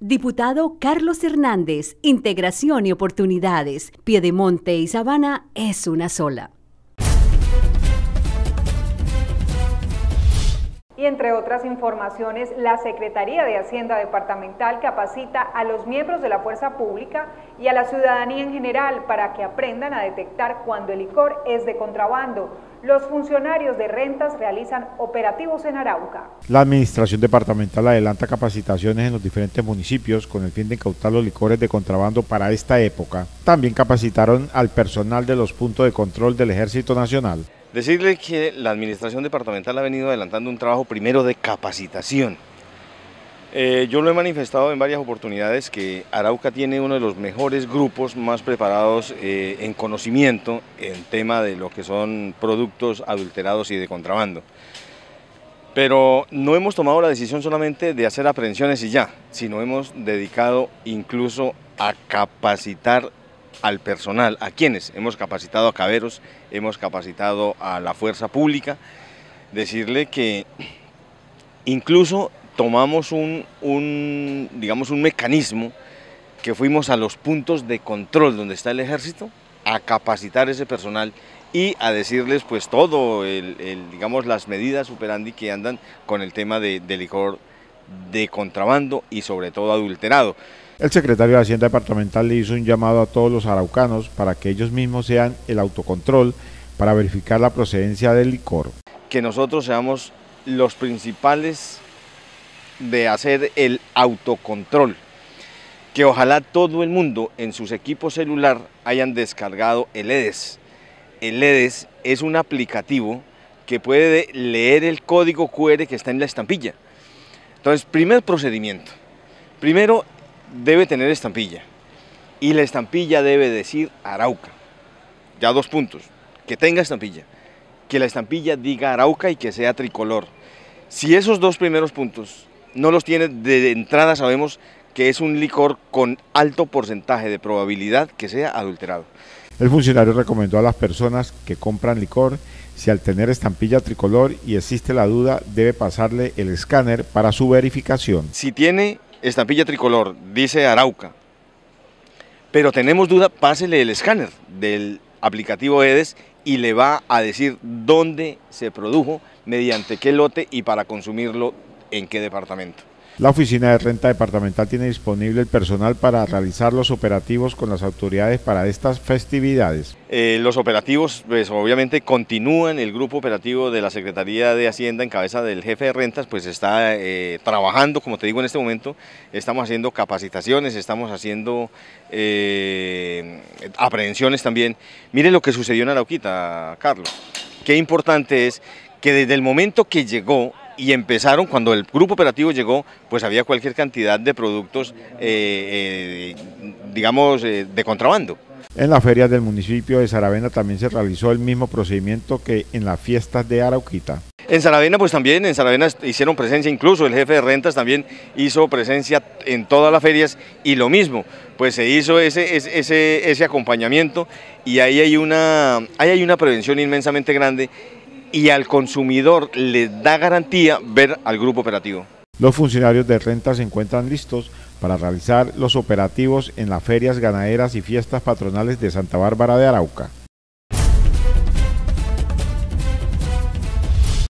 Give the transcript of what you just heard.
Diputado Carlos Hernández, Integración y Oportunidades. Piedemonte y Sabana es una sola. Y entre otras informaciones, la Secretaría de Hacienda Departamental capacita a los miembros de la fuerza pública y a la ciudadanía en general para que aprendan a detectar cuando el licor es de contrabando. Los funcionarios de rentas realizan operativos en Arauca. La Administración Departamental adelanta capacitaciones en los diferentes municipios con el fin de incautar los licores de contrabando para esta época. También capacitaron al personal de los puntos de control del Ejército Nacional. Decirle que la Administración Departamental ha venido adelantando un trabajo primero de capacitación. Yo lo he manifestado en varias oportunidades que Arauca tiene uno de los mejores grupos más preparados en conocimiento en tema de lo que son productos adulterados y de contrabando. Pero no hemos tomado la decisión solamente de hacer aprehensiones y ya, sino hemos dedicado incluso a capacitar al personal. ¿A quiénes? Hemos capacitado a caberos, hemos capacitado a la fuerza pública. Decirle que incluso tomamos digamos un mecanismo que fuimos a los puntos de control donde está el ejército a capacitar ese personal y a decirles pues todo, digamos las medidas superandi que andan con el tema de licor de contrabando y sobre todo adulterado. El secretario de Hacienda Departamental le hizo un llamado a todos los araucanos para que ellos mismos sean el autocontrol para verificar la procedencia del licor. Que nosotros seamos los principales de hacer el autocontrol, que ojalá todo el mundo en sus equipos celular hayan descargado el EDES. El EDES es un aplicativo que puede leer el código QR que está en la estampilla. Entonces, primer procedimiento, primero debe tener estampilla y la estampilla debe decir Arauca, ya 2 puntos, que tenga estampilla, que la estampilla diga Arauca y que sea tricolor. Si esos 2 primeros puntos no los tiene, de entrada sabemos que es un licor con alto porcentaje de probabilidad que sea adulterado. El funcionario recomendó a las personas que compran licor, si al tener estampilla tricolor y existe la duda, debe pasarle el escáner para su verificación. Si tiene estampilla tricolor, dice Arauca, pero tenemos duda, pásele el escáner del aplicativo EDES y le va a decir dónde se produjo, mediante qué lote y para consumirlo en qué departamento. La Oficina de Renta Departamental tiene disponible el personal para realizar los operativos con las autoridades para estas festividades. Los operativos, pues obviamente continúan. El grupo operativo de la Secretaría de Hacienda en cabeza del jefe de rentas, pues está trabajando, como te digo en este momento, estamos haciendo capacitaciones, estamos haciendo aprehensiones también. Mire lo que sucedió en Arauquita, Carlos. Qué importante es que desde el momento que llegó y empezaron, cuando el grupo operativo llegó, pues había cualquier cantidad de productos, digamos, de contrabando. En las ferias del municipio de Saravena también se realizó el mismo procedimiento que en las fiestas de Arauquita. En Saravena pues también, en Saravena hicieron presencia, incluso el jefe de rentas también hizo presencia en todas las ferias y lo mismo, pues se hizo ese acompañamiento y ahí hay una prevención inmensamente grande y al consumidor le da garantía ver al grupo operativo. Los funcionarios de renta se encuentran listos para realizar los operativos en las ferias ganaderas y fiestas patronales de Santa Bárbara de Arauca.